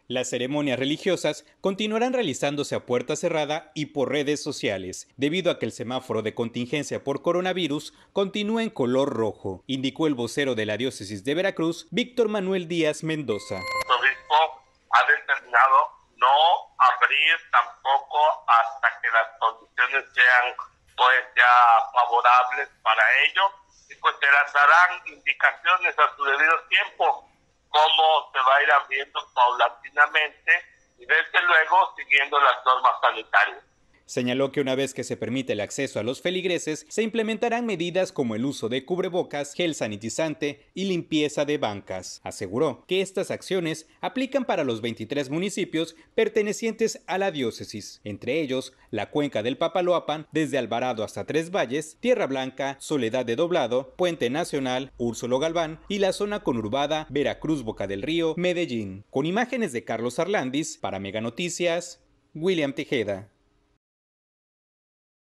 Las ceremonias religiosas continuarán realizándose a puerta cerrada y por redes sociales, debido a que el semáforo de contingencia por coronavirus continúa en color rojo, indicó el vocero de la diócesis de Veracruz, Víctor Manuel Díaz Mendoza. El obispo ha determinado no abrir tampoco hasta que las condiciones sean pues ya favorables para ello, y pues se las darán indicaciones a su debido tiempo cómo se va a ir abriendo paulatinamente y desde luego siguiendo las normas sanitarias. Señaló que una vez que se permite el acceso a los feligreses, se implementarán medidas como el uso de cubrebocas, gel sanitizante y limpieza de bancas. Aseguró que estas acciones aplican para los 23 municipios pertenecientes a la diócesis, entre ellos la cuenca del Papaloapan, desde Alvarado hasta Tres Valles, Tierra Blanca, Soledad de Doblado, Puente Nacional, Úrsulo Galván y la zona conurbada Veracruz, Boca del Río, Medellín. Con imágenes de Carlos Arlandis, para Mega Noticias, William Tejeda.